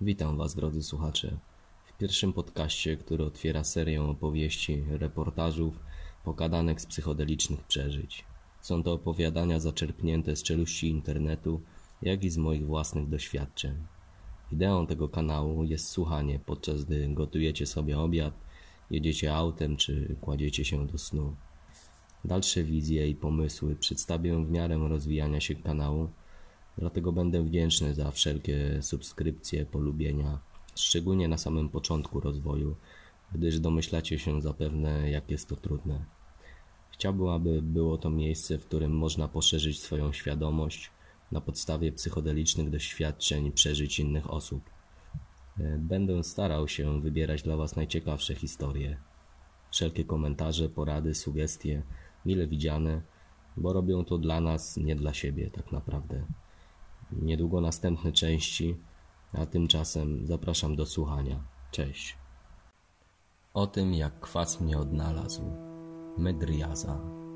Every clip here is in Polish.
Witam Was, drodzy słuchacze, w pierwszym podcaście, który otwiera serię opowieści, reportażów, pogadanek z psychodelicznych przeżyć. Są to opowiadania zaczerpnięte z czeluści internetu, jak i z moich własnych doświadczeń. Ideą tego kanału jest słuchanie, podczas gdy gotujecie sobie obiad, jedziecie autem czy kładziecie się do snu. Dalsze wizje i pomysły przedstawię w miarę rozwijania się kanału, dlatego będę wdzięczny za wszelkie subskrypcje, polubienia, szczególnie na samym początku rozwoju, gdyż domyślacie się zapewne, jak jest to trudne. Chciałbym, aby było to miejsce, w którym można poszerzyć swoją świadomość na podstawie psychodelicznych doświadczeń i przeżyć innych osób. Będę starał się wybierać dla Was najciekawsze historie. Wszelkie komentarze, porady, sugestie, mile widziane, bo robią to dla nas, nie dla siebie tak naprawdę. Niedługo następne części, a tymczasem zapraszam do słuchania. Cześć. O tym, jak kwas mnie odnalazł. Medriaza.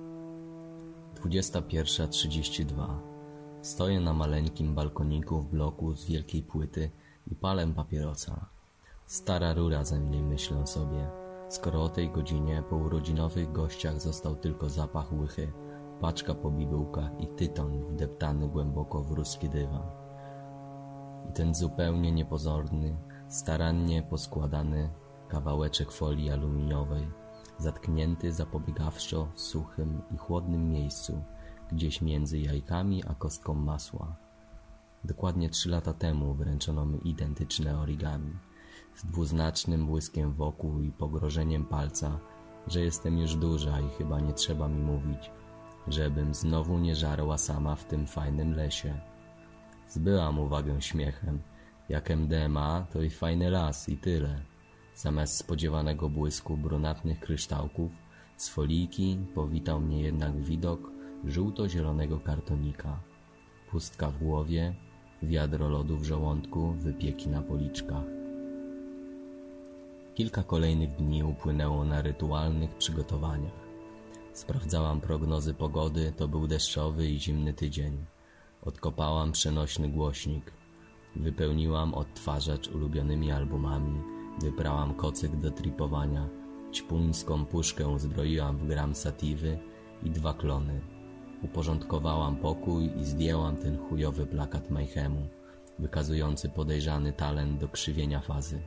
21:32. Stoję na maleńkim balkoniku w bloku z wielkiej płyty i palę papierosa. Stara rura ze mnie, myślę sobie, skoro o tej godzinie po urodzinowych gościach został tylko zapach łychy, paczka po bibułkach i tytoń wdeptany głęboko w ruski dywan. I ten zupełnie niepozorny, starannie poskładany kawałeczek folii aluminiowej, zatknięty zapobiegawczo w suchym i chłodnym miejscu, gdzieś między jajkami a kostką masła. Dokładnie 3 lata temu wręczono mi identyczne origami, z dwuznacznym błyskiem wokół i pogrożeniem palca, że jestem już duża i chyba nie trzeba mi mówić, żebym znowu nie żarła sama w tym fajnym lesie. Zbyłam uwagę śmiechem. Jak MDMA, to i fajny las i tyle. Zamiast spodziewanego błysku brunatnych kryształków, z folijki powitał mnie jednak widok żółto-zielonego kartonika. Pustka w głowie, wiadro lodu w żołądku, wypieki na policzkach. Kilka kolejnych dni upłynęło na rytualnych przygotowaniach. Sprawdzałam prognozy pogody, to był deszczowy i zimny tydzień. Odkopałam przenośny głośnik. Wypełniłam odtwarzacz ulubionymi albumami. Wyprałam kocyk do tripowania. Ćpuńską puszkę uzbroiłam w gram satiwy i 2 klony. Uporządkowałam pokój i zdjęłam ten chujowy plakat Mayhemu, wykazujący podejrzany talent do krzywienia fazy.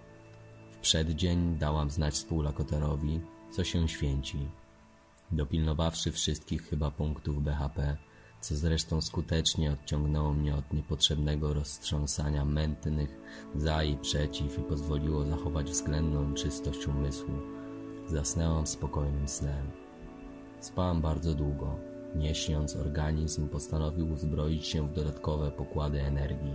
W przeddzień dałam znać współlokaterowi, co się święci. Dopilnowawszy wszystkich chyba punktów BHP, co zresztą skutecznie odciągnęło mnie od niepotrzebnego roztrząsania mętnych za i przeciw i pozwoliło zachować względną czystość umysłu, zasnęłam spokojnym snem. Spałam bardzo długo. Nie śniąc, organizm postanowił uzbroić się w dodatkowe pokłady energii,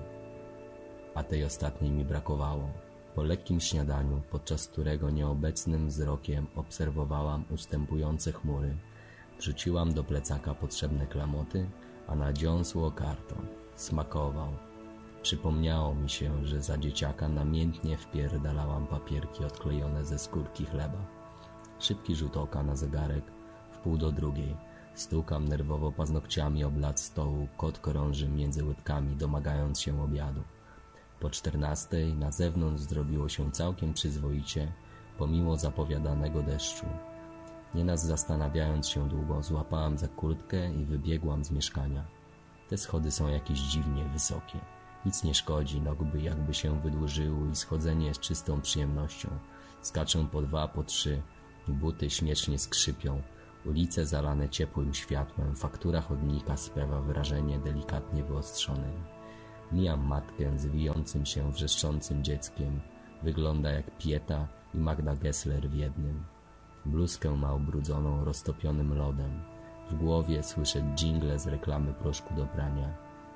a tej ostatniej mi brakowało. Po lekkim śniadaniu, podczas którego nieobecnym wzrokiem obserwowałam ustępujące chmury, wrzuciłam do plecaka potrzebne klamoty, a na dziąsło karton. Smakował. Przypomniało mi się, że za dzieciaka namiętnie wpierdalałam papierki odklejone ze skórki chleba. Szybki rzut oka na zegarek, 1:30. Stukam nerwowo paznokciami o blat stołu, kot krąży między łydkami, domagając się obiadu. Po 14:00 na zewnątrz zrobiło się całkiem przyzwoicie, pomimo zapowiadanego deszczu. Nieraz zastanawiając się długo, złapałam za kurtkę i wybiegłam z mieszkania. Te schody są jakieś dziwnie wysokie. Nic nie szkodzi, nogi jakby się wydłużyły i schodzenie jest czystą przyjemnością. Skaczę po 2, po 3, buty śmiesznie skrzypią. Ulice zalane ciepłym światłem, faktura chodnika sprawia wrażenie delikatnie wyostrzonej. Mijam matkę z wijącym się, wrzeszczącym dzieckiem. Wygląda jak Pieta i Magda Gessler w jednym. Bluzkę ma ubrudzoną roztopionym lodem. W głowie słyszę dżingle z reklamy proszku do prania.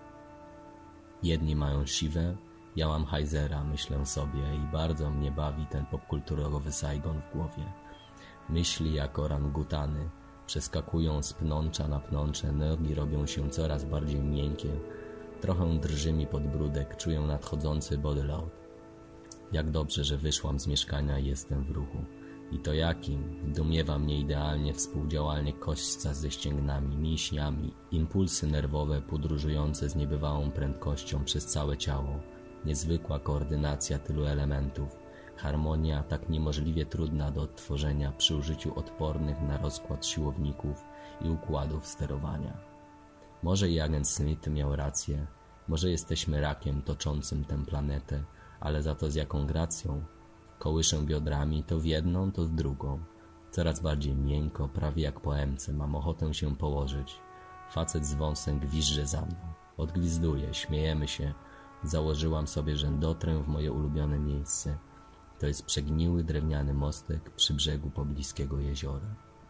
Jedni mają siwę, ja mam Heizera, myślę sobie, i bardzo mnie bawi ten popkulturowy Saigon w głowie. Myśli jak orangutany przeskakują z pnącza na pnącze, nogi robią się coraz bardziej miękkie. Trochę drży mi podbródek, czuję nadchodzący bodyload. Jak dobrze, że wyszłam z mieszkania i jestem w ruchu. I to jakim? Dumiewa mnie idealnie współdziałanie kośćca ze ścięgnami, mięśniami, impulsy nerwowe podróżujące z niebywałą prędkością przez całe ciało. Niezwykła koordynacja tylu elementów, harmonia tak niemożliwie trudna do odtworzenia przy użyciu odpornych na rozkład siłowników i układów sterowania. Może i agent Smith miał rację, może jesteśmy rakiem toczącym tę planetę, ale za to z jaką gracją. Kołyszę biodrami to w jedną, to w drugą. Coraz bardziej miękko, prawie jak po emce, mam ochotę się położyć. Facet z wąsem gwizdże za mną. Odgwizduje, śmiejemy się. Założyłam sobie, że dotrę w moje ulubione miejsce. To jest przegniły drewniany mostek przy brzegu pobliskiego jeziora.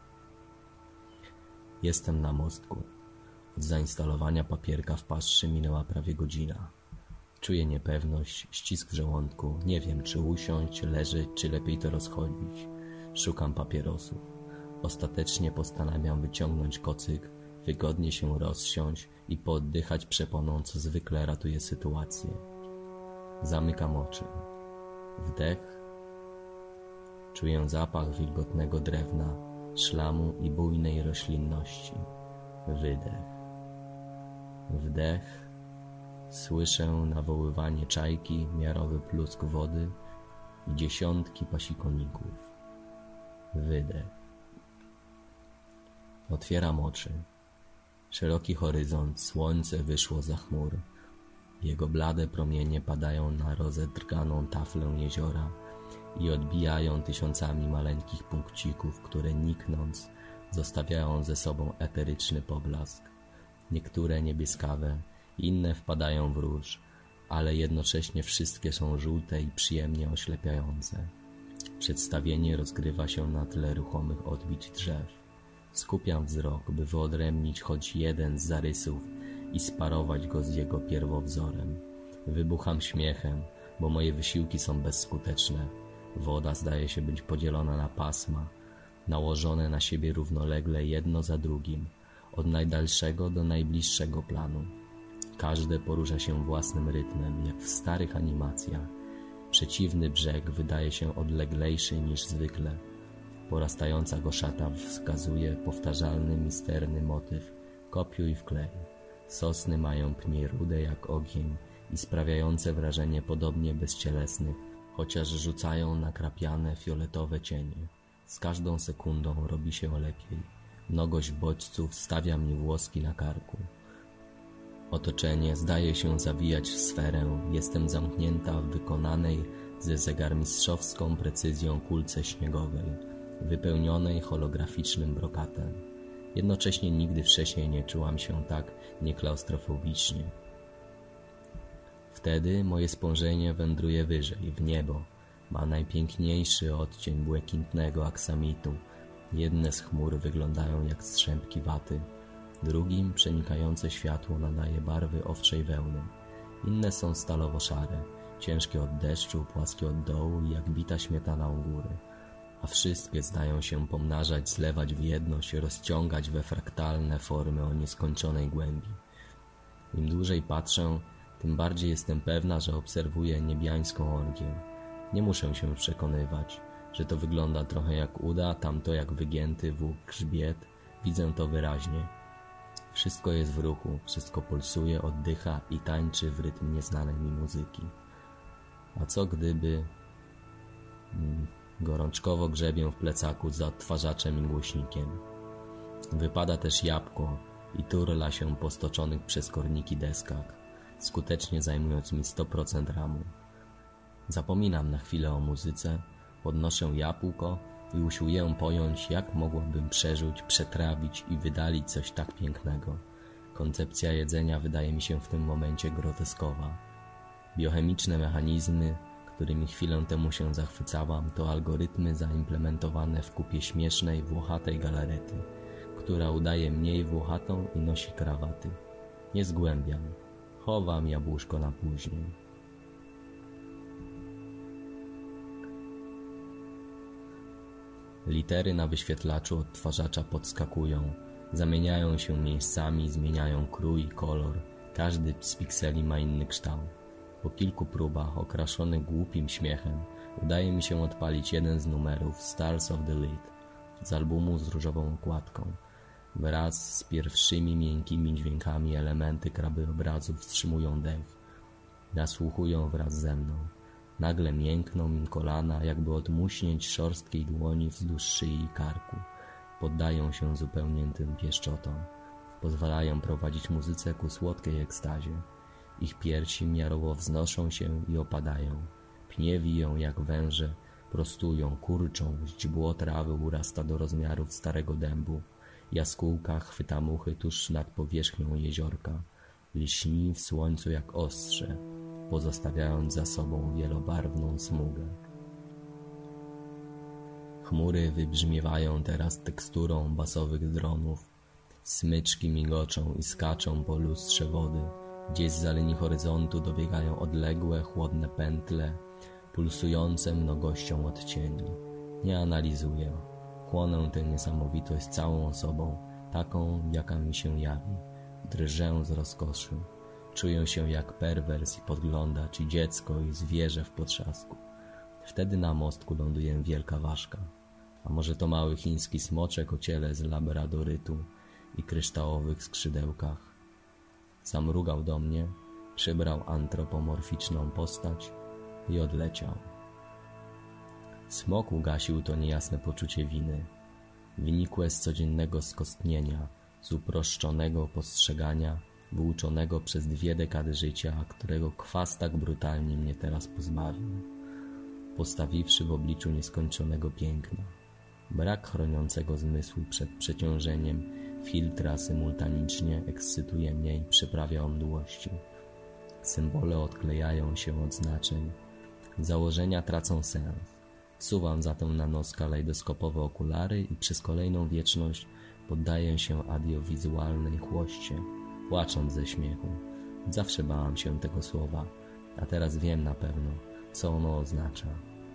Jestem na mostku. Od zainstalowania papierka w paszczy minęła prawie godzina. Czuję niepewność, ścisk w żołądku. Nie wiem, czy usiąść, leżeć, czy lepiej to rozchodzić. Szukam papierosów. Ostatecznie postanawiam wyciągnąć kocyk, wygodnie się rozsiąść i pooddychać przeponą, co zwykle ratuje sytuację. Zamykam oczy. Wdech. Czuję zapach wilgotnego drewna, szlamu i bujnej roślinności. Wydech. Wdech. Słyszę nawoływanie czajki, miarowy plusk wody i dziesiątki pasikoników. Wydech. Otwieram oczy. Szeroki horyzont, słońce wyszło za chmur. Jego blade promienie padają na rozedrganą taflę jeziora i odbijają tysiącami maleńkich punkcików, które niknąc zostawiają ze sobą eteryczny poblask. Niektóre niebieskawe, inne wpadają w róż, ale jednocześnie wszystkie są żółte i przyjemnie oślepiające. Przedstawienie rozgrywa się na tle ruchomych odbić drzew. Skupiam wzrok, by wyodrębnić choć jeden z zarysów i sparować go z jego pierwowzorem. Wybucham śmiechem, bo moje wysiłki są bezskuteczne. Woda zdaje się być podzielona na pasma, nałożone na siebie równolegle jedno za drugim, od najdalszego do najbliższego planu. Każde porusza się własnym rytmem, jak w starych animacjach. Przeciwny brzeg wydaje się odleglejszy niż zwykle. Porastająca go szata wskazuje powtarzalny, misterny motyw. Kopiuj wklej. Sosny mają pnie rude jak ogień i sprawiające wrażenie podobnie bezcielesnych, chociaż rzucają nakrapiane fioletowe cienie. Z każdą sekundą robi się lepiej. Mnogość bodźców stawia mi włoski na karku. Otoczenie zdaje się zawijać w sferę. Jestem zamknięta w wykonanej ze zegarmistrzowską precyzją kulce śniegowej, wypełnionej holograficznym brokatem. Jednocześnie nigdy wcześniej nie czułam się tak nieklaustrofobicznie. Wtedy moje spojrzenie wędruje wyżej, w niebo. Ma najpiękniejszy odcień błękitnego aksamitu. Jedne z chmur wyglądają jak strzępki waty, drugim przenikające światło nadaje barwy owczej wełny. Inne są stalowo-szare, ciężkie od deszczu, płaskie od dołu i jak bita śmietana u góry. A wszystkie zdają się pomnażać, zlewać w jedność, rozciągać we fraktalne formy o nieskończonej głębi. Im dłużej patrzę, tym bardziej jestem pewna, że obserwuję niebiańską orgię. Nie muszę się przekonywać, że to wygląda trochę jak uda, tamto jak wygięty włók grzbiet. Widzę to wyraźnie. Wszystko jest w ruchu, wszystko pulsuje, oddycha i tańczy w rytm nieznanej mi muzyki. A co gdyby... Gorączkowo grzebię w plecaku za odtwarzaczem i głośnikiem. Wypada też jabłko i turla się po stoczonych przez korniki deskach, skutecznie zajmując mi 100% ramu. Zapominam na chwilę o muzyce, podnoszę jabłko i usiłuję pojąć, jak mogłabym przeżyć, przetrawić i wydalić coś tak pięknego. Koncepcja jedzenia wydaje mi się w tym momencie groteskowa. Biochemiczne mechanizmy, którymi chwilę temu się zachwycałam, to algorytmy zaimplementowane w kupie śmiesznej, włochatej galarety, która udaje mniej włochatą i nosi krawaty. Nie zgłębiam. Chowam jabłuszko na później. Litery na wyświetlaczu odtwarzacza podskakują, zamieniają się miejscami, zmieniają krój i kolor. Każdy z pikseli ma inny kształt. Po kilku próbach, okraszony głupim śmiechem, udaje mi się odpalić jeden z numerów Stars of the Lead z albumu z różową okładką. Wraz z pierwszymi miękkimi dźwiękami elementy krajobrazu wstrzymują dech. Nasłuchują wraz ze mną. Nagle miękną im kolana, jakby od muśnięć szorstkiej dłoni wzdłuż szyi i karku. Poddają się zupełnie tym pieszczotom. Pozwalają prowadzić muzyce ku słodkiej ekstazie. Ich piersi miarowo wznoszą się i opadają. Pnie wiją jak węże, prostują, kurczą, źdźbło trawy urasta do rozmiarów starego dębu. Jaskółka chwyta muchy tuż nad powierzchnią jeziorka. Lśni w słońcu jak ostrze, pozostawiając za sobą wielobarwną smugę. Chmury wybrzmiewają teraz teksturą basowych dronów. Smyczki migoczą i skaczą po lustrze wody. Gdzieś z linii horyzontu dobiegają odległe, chłodne pętle, pulsujące mnogością odcieni. Nie analizuję. Chłonę tę niesamowitość całą osobą, taką, jaka mi się jawi. Drżę z rozkoszy. Czuję się jak perwers i podglądacz, i dziecko, i zwierzę w potrzasku. Wtedy na mostku ląduje wielka ważka. A może to mały chiński smoczek o ciele z labradorytu i kryształowych skrzydełkach. Zamrugał do mnie, przybrał antropomorficzną postać i odleciał. Smok ugasił to niejasne poczucie winy, wynikłe z codziennego skostnienia, z uproszczonego postrzegania, wyuczonego przez 2 dekady życia, którego kwas tak brutalnie mnie teraz pozbawił, postawiwszy w obliczu nieskończonego piękna. Brak chroniącego zmysłu przed przeciążeniem filtra symultanicznie ekscytuje mnie i przyprawia o mdłości. Symbole odklejają się od znaczeń, założenia tracą sens. Wsuwam zatem na nos kalejdoskopowe okulary i przez kolejną wieczność poddaję się audiowizualnej chłoście, płacząc ze śmiechu. Zawsze bałam się tego słowa, a teraz wiem na pewno, co ono oznacza.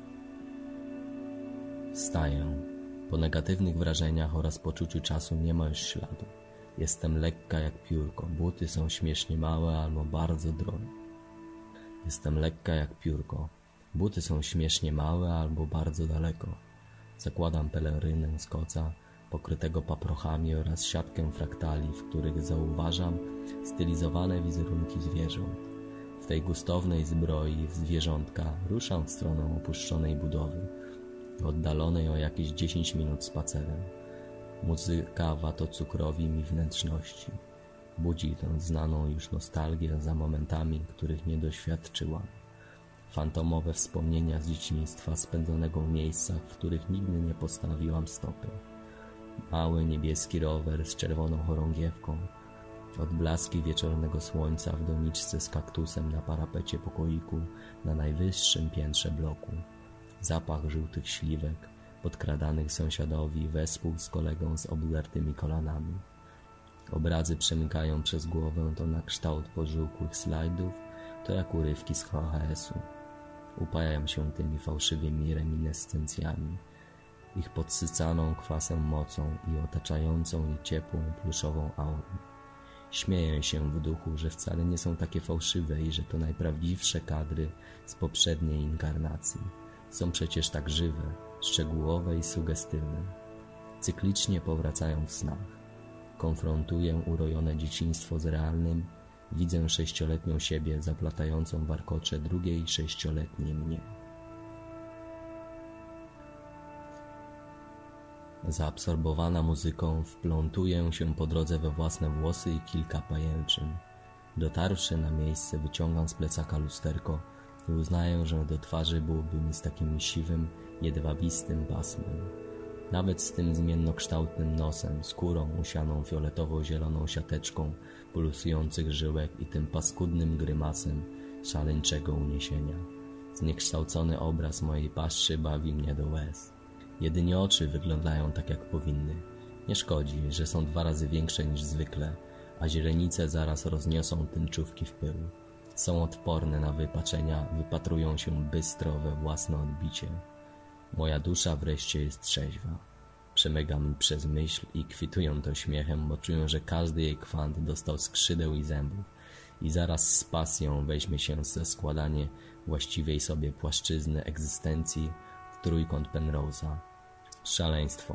Wstaję. Po negatywnych wrażeniach oraz poczuciu czasu nie ma już śladu. Jestem lekka jak piórko, buty są śmiesznie małe albo bardzo drogie. Jestem lekka jak piórko, buty są śmiesznie małe albo bardzo daleko. Zakładam pelerynę z koca, pokrytego paprochami oraz siatkę fraktali, w których zauważam stylizowane wizerunki zwierząt. W tej gustownej zbroi zwierzątka ruszam w stronę opuszczonej budowy, oddalonej o jakieś 10 minut spacerem. Muzyka wato cukrowi mi wnętrzności. Budzi tę znaną już nostalgię za momentami, których nie doświadczyłam. Fantomowe wspomnienia z dzieciństwa spędzonego w miejscach, w których nigdy nie postawiłam stopy. Mały niebieski rower z czerwoną chorągiewką, odblaski wieczornego słońca w doniczce z kaktusem na parapecie pokoiku na najwyższym piętrze bloku. Zapach żółtych śliwek, podkradanych sąsiadowi wespół z kolegą z obdartymi kolanami. Obrazy przemykają przez głowę to na kształt pożółkłych slajdów, to jak urywki z VHS-u. Upajam się tymi fałszywymi reminiscencjami, ich podsycaną kwasem mocą i otaczającą je ciepłą, pluszową aurą. Śmieję się w duchu, że wcale nie są takie fałszywe i że to najprawdziwsze kadry z poprzedniej inkarnacji. Są przecież tak żywe, szczegółowe i sugestywne. Cyklicznie powracają w snach. Konfrontuję urojone dzieciństwo z realnym, widzę 6-letnią siebie zaplatającą warkocze drugiej 6-letniej mnie. Zaabsorbowana muzyką wplątuję się po drodze we własne włosy i kilka pajęczyn. Dotarwszy na miejsce, wyciągam z plecaka lusterko i uznaję, że do twarzy byłoby mi z takim siwym, jedwabistym pasmem. Nawet z tym zmiennokształtnym nosem, skórą usianą fioletowo-zieloną siateczką pulsujących żyłek i tym paskudnym grymasem szaleńczego uniesienia. Zniekształcony obraz mojej paszczy bawi mnie do łez. Jedynie oczy wyglądają tak, jak powinny. Nie szkodzi, że są 2 razy większe niż zwykle, a źrenice zaraz rozniosą tęczówki w pył. Są odporne na wypaczenia, wypatrują się bystro we własne odbicie. Moja dusza wreszcie jest trzeźwa. Przemyga mi przez myśl i kwituję to śmiechem, bo czuję, że każdy jej kwant dostał skrzydeł i zębów i zaraz z pasją weźmie się za składanie właściwej sobie płaszczyzny egzystencji w trójkąt Penrose'a. Szaleństwo.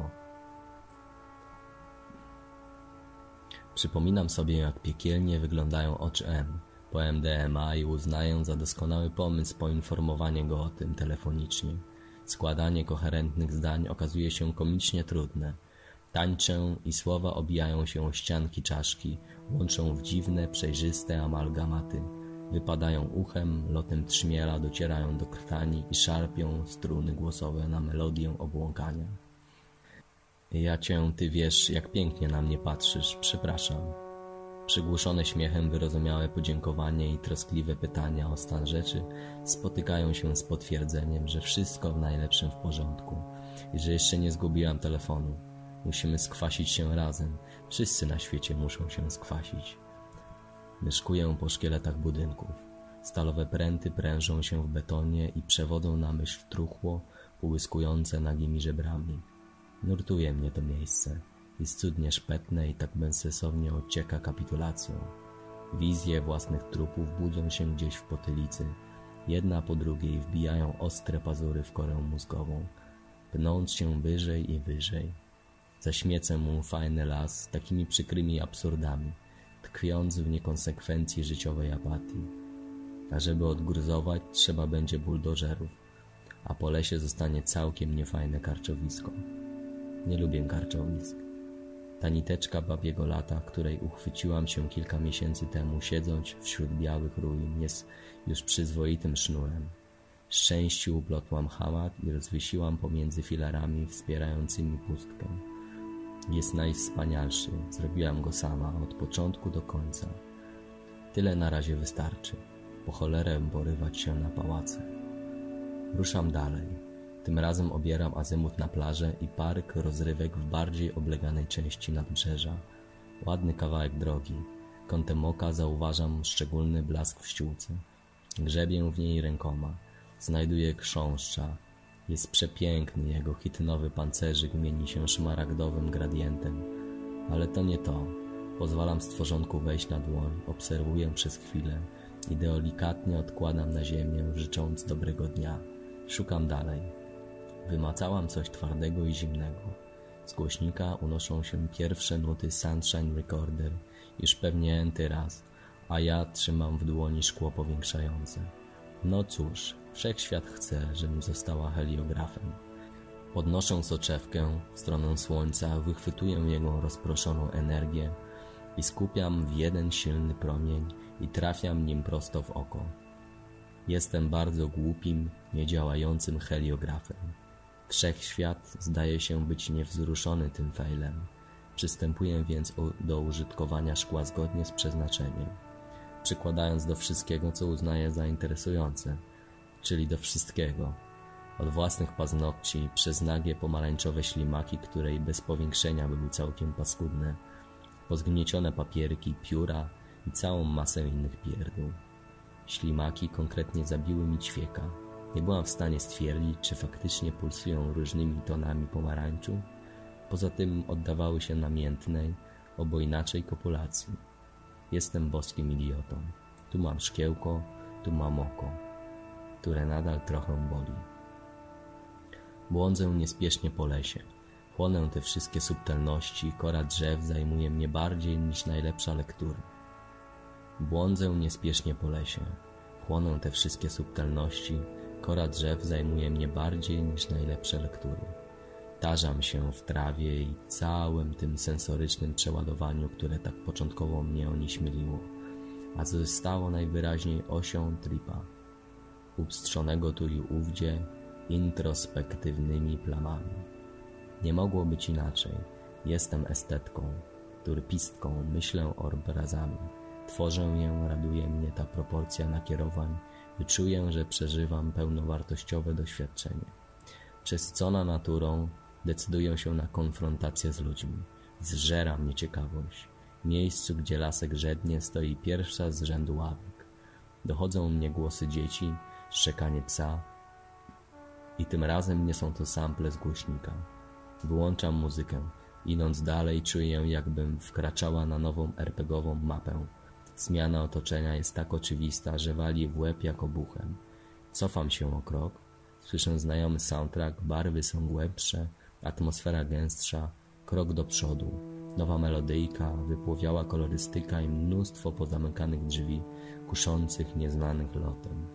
Przypominam sobie, jak piekielnie wyglądają oczy M, po MDMA i uznaję za doskonały pomysł poinformowanie go o tym telefonicznie. Składanie koherentnych zdań okazuje się komicznie trudne. Tańczę i słowa obijają się o ścianki czaszki, łączą w dziwne, przejrzyste amalgamaty. Wypadają uchem, lotem trzmiela docierają do krtani i szarpią struny głosowe na melodię obłąkania. Ja cię, ty wiesz, jak pięknie na mnie patrzysz, przepraszam. Przygłuszone śmiechem wyrozumiałe podziękowanie i troskliwe pytania o stan rzeczy spotykają się z potwierdzeniem, że wszystko w najlepszym w porządku i że jeszcze nie zgubiłam telefonu. Musimy skwasić się razem. Wszyscy na świecie muszą się skwasić. Myszkuję po szkieletach budynków. Stalowe pręty prężą się w betonie i przewodzą na myśl truchło, połyskujące nagimi żebrami. Nurtuje mnie to miejsce. Jest cudnie szpetne i tak bezsensownie ocieka kapitulacją. Wizje własnych trupów budzą się gdzieś w potylicy. Jedna po drugiej wbijają ostre pazury w korę mózgową, pnąc się wyżej i wyżej. Zaśmiecę mu fajny las takimi przykrymi absurdami, tkwiąc w niekonsekwencji życiowej apatii. A żeby odgruzować, trzeba będzie buldożerów, a po lesie zostanie całkiem niefajne karczowisko. Nie lubię karczowisk. Ta niteczka babiego lata, której uchwyciłam się kilka miesięcy temu, siedząc wśród białych ruin, jest już przyzwoitym sznurem. Szczęściu uplotłam hamat i rozwiesiłam pomiędzy filarami wspierającymi pustkę. Jest najwspanialszy. Zrobiłam go sama, od początku do końca. Tyle na razie wystarczy. Po cholerę porywać się na pałace. Ruszam dalej. Tym razem obieram azymut na plażę i park rozrywek w bardziej obleganej części nadbrzeża. Ładny kawałek drogi. Kątem oka zauważam szczególny blask w ściółce. Grzebię w niej rękoma. Znajduję chrząszcza. Jest przepiękny, jego chitynowy pancerzyk mieni się szmaragdowym gradientem. Ale to nie to. Pozwalam stworzonku wejść na dłoń, obserwuję przez chwilę i delikatnie odkładam na ziemię, życząc dobrego dnia. Szukam dalej. Wymacałam coś twardego i zimnego. Z głośnika unoszą się pierwsze nuty Sunshine Recorder, już pewnie enty raz, a ja trzymam w dłoni szkło powiększające. No cóż, wszechświat chce, żebym została heliografem. Podnoszę soczewkę w stronę słońca, wychwytuję jego rozproszoną energię i skupiam w jeden silny promień i trafiam nim prosto w oko. Jestem bardzo głupim, niedziałającym heliografem. Wszechświat zdaje się być niewzruszony tym fejlem. Przystępuję więc do użytkowania szkła zgodnie z przeznaczeniem, przykładając do wszystkiego, co uznaję za interesujące, czyli do wszystkiego, od własnych paznokci przez nagie pomarańczowe ślimaki, które i bez powiększenia były całkiem paskudne, po zgniecione papierki, pióra i całą masę innych pierdół. Ślimaki konkretnie zabiły mi ćwieka. Nie byłam w stanie stwierdzić, czy faktycznie pulsują różnymi tonami pomarańczu. Poza tym oddawały się namiętnej, obojnaczej kopulacji. Jestem boskim idiotą. Tu mam szkiełko, tu mam oko, które nadal trochę boli. Błądzę niespiesznie po lesie. Chłonę te wszystkie subtelności, kora drzew zajmuje mnie bardziej niż najlepsza lektura. Błądzę niespiesznie po lesie. Chłonę te wszystkie subtelności, kora drzew zajmuje mnie bardziej niż najlepsze lektury. Tarzam się w trawie i całym tym sensorycznym przeładowaniu, które tak początkowo mnie onieśmieliło, a zostało najwyraźniej osią tripa, upstrzonego tu i ówdzie introspektywnymi plamami. Nie mogło być inaczej. Jestem estetką, turpistką, myślę obrazami. Tworzę je, raduje mnie ta proporcja nakierowań, wyczuję, że przeżywam pełnowartościowe doświadczenie. Przesycona naturą decyduję się na konfrontację z ludźmi. Zżera mnie ciekawość. W miejscu, gdzie lasek żednie, stoi pierwsza z rzędu ławek. Dochodzą mnie głosy dzieci, szczekanie psa i tym razem nie są to sample z głośnika. Wyłączam muzykę. Idąc dalej czuję, jakbym wkraczała na nową RPG-ową mapę. Zmiana otoczenia jest tak oczywista, że wali w łeb jak obuchem. Cofam się o krok. Słyszę znajomy soundtrack, barwy są głębsze, atmosfera gęstsza, krok do przodu. Nowa melodyjka, wypłowiała kolorystyka i mnóstwo pozamykanych drzwi, kuszących nieznanych lotem.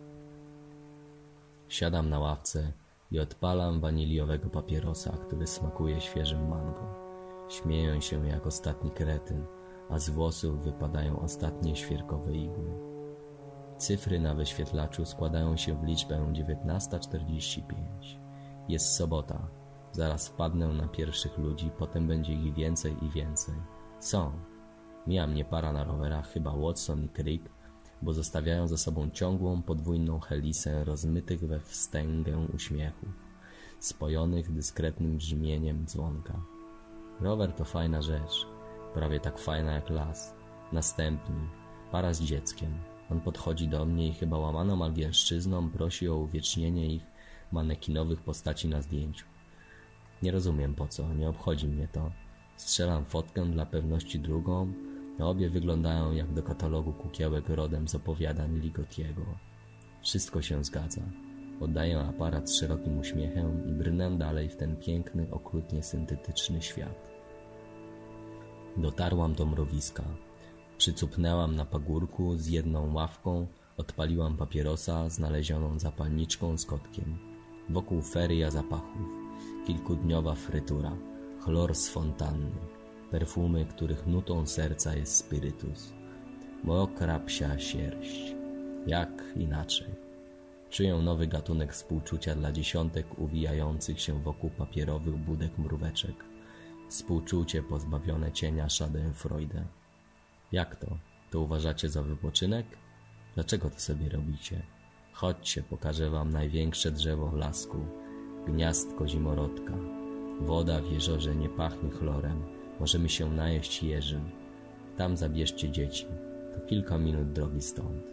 Siadam na ławce i odpalam waniliowego papierosa, który smakuje świeżym mango. Śmieję się jak ostatni kretyn, a z włosów wypadają ostatnie świerkowe igły. Cyfry na wyświetlaczu składają się w liczbę 19:45. Jest sobota. Zaraz wpadnę na pierwszych ludzi, potem będzie ich więcej i więcej. Są. Mija mnie para na rowerach, chyba Watson i Crick, bo zostawiają za sobą ciągłą, podwójną helisę rozmytych we wstęgę uśmiechów, spojonych dyskretnym brzmieniem dzwonka. Rower to fajna rzecz, prawie tak fajna jak las. Następni, para z dzieckiem. On podchodzi do mnie i chyba łamaną angielszczyzną prosi o uwiecznienie ich manekinowych postaci na zdjęciu. Nie rozumiem po co, nie obchodzi mnie to. Strzelam fotkę dla pewności drugą, a obie wyglądają jak do katalogu kukiełek rodem z opowiadań Ligotiego. Wszystko się zgadza. Oddaję aparat z szerokim uśmiechem i brnę dalej w ten piękny, okrutnie syntetyczny świat. Dotarłam do mrowiska. Przycupnęłam na pagórku z jedną ławką, odpaliłam papierosa znalezioną zapalniczką z kotkiem. Wokół feria zapachów, kilkudniowa frytura, chlor z fontanny, perfumy, których nutą serca jest spirytus, mokra psia sierść. Jak inaczej? Czuję nowy gatunek współczucia dla dziesiątek uwijających się wokół papierowych budek mróweczek. Współczucie pozbawione cienia Schadenfreude. Jak to? To uważacie za wypoczynek? Dlaczego to sobie robicie? Chodźcie, pokażę wam największe drzewo w lasku, gniazdko zimorodka. Woda w jeziorze nie pachnie chlorem, możemy się najeść jeżym. Tam zabierzcie dzieci, to kilka minut drogi stąd.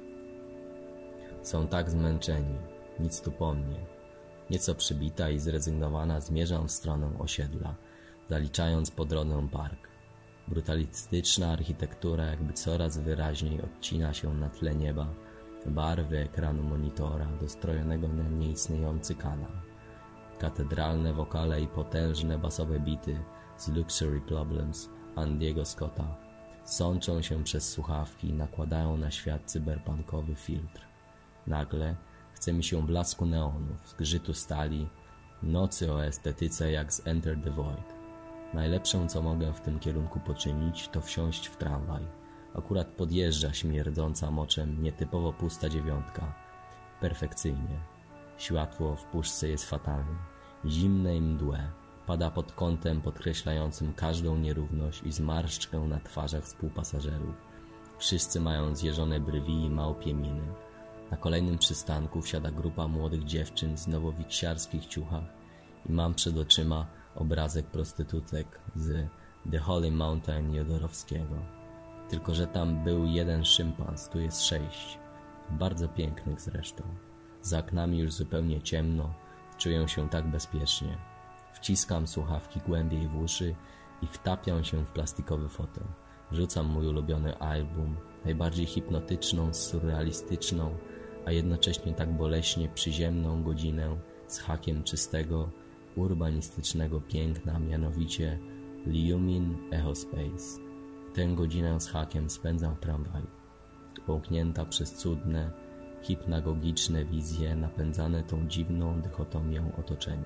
Są tak zmęczeni, nic tu po mnie. Nieco przybita i zrezygnowana zmierzam w stronę osiedla, zaliczając po drodze park. Brutalistyczna architektura jakby coraz wyraźniej odcina się na tle nieba, barwy ekranu monitora dostrojonego na nieistniejący kanał. Katedralne wokale i potężne basowe bity z Luxury Problems Andiego Scotta sączą się przez słuchawki i nakładają na świat cyberpunkowy filtr. Nagle chce mi się blasku neonów, zgrzytu stali, nocy o estetyce jak z Enter the Void. Najlepsze, co mogę w tym kierunku poczynić, to wsiąść w tramwaj. Akurat podjeżdża śmierdząca moczem nietypowo pusta dziewiątka. Perfekcyjnie. Światło w puszce jest fatalne. Zimne i mdłe. Pada pod kątem podkreślającym każdą nierówność i zmarszczkę na twarzach współpasażerów. Wszyscy mają zjeżone brwi i małpie miny. Na kolejnym przystanku wsiada grupa młodych dziewczyn z nowowiksiarskich ciuchach i mam przed oczyma obrazek prostytutek z The Holy Mountain Jodorowskiego. Tylko że tam był jeden szympans, tu jest 6. Bardzo pięknych zresztą. Za oknami już zupełnie ciemno, czuję się tak bezpiecznie. Wciskam słuchawki głębiej w uszy i wtapiam się w plastikowy fotel. Rzucam mój ulubiony album, najbardziej hipnotyczną, surrealistyczną, a jednocześnie tak boleśnie przyziemną godzinę z hakiem czystego, urbanistycznego piękna, mianowicie Lumin Echo Space. Tę godzinę z hakiem spędzam w tramwaju, połknięta przez cudne, hipnagogiczne wizje napędzane tą dziwną dychotomią otoczenia.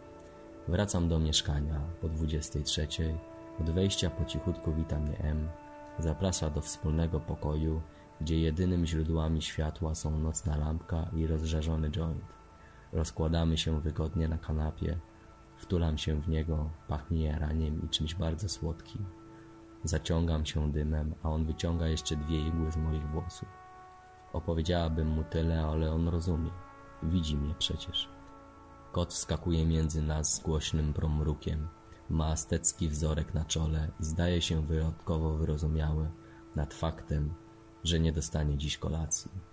Wracam do mieszkania po 23. Od wejścia po cichutku wita mnie M. Zaprasza do wspólnego pokoju, gdzie jedynymi źródłami światła są nocna lampka i rozżarzony joint. Rozkładamy się wygodnie na kanapie, wtulam się w niego, pachnie jaraniem i czymś bardzo słodkim. Zaciągam się dymem, a on wyciąga jeszcze 2 igły z moich włosów. Opowiedziałabym mu tyle, ale on rozumie. Widzi mnie przecież. Kot wskakuje między nas z głośnym promrukiem. Ma aztecki wzorek na czole i zdaje się wyjątkowo wyrozumiały nad faktem, że nie dostanie dziś kolacji.